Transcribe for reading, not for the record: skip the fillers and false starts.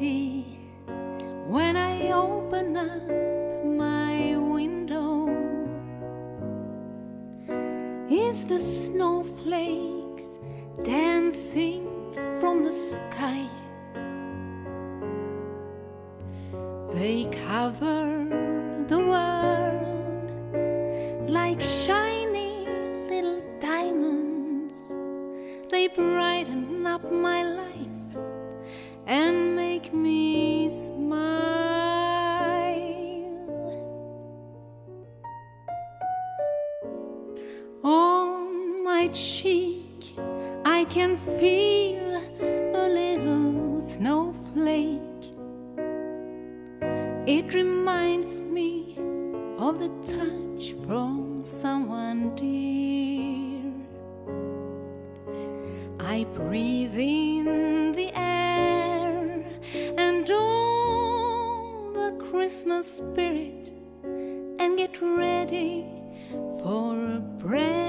see when I open up my window is the snowflakes dancing from the sky. They cover the world like shiny little diamonds. They brighten up my life and make me smile. On my cheek I can feel a little snowflake. It reminds me of the touch from someone dear. I breathe in the air and all the Christmas spirit and get ready for a brand